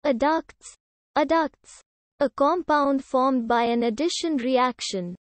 Adducts. Adducts. A compound formed by an addition reaction.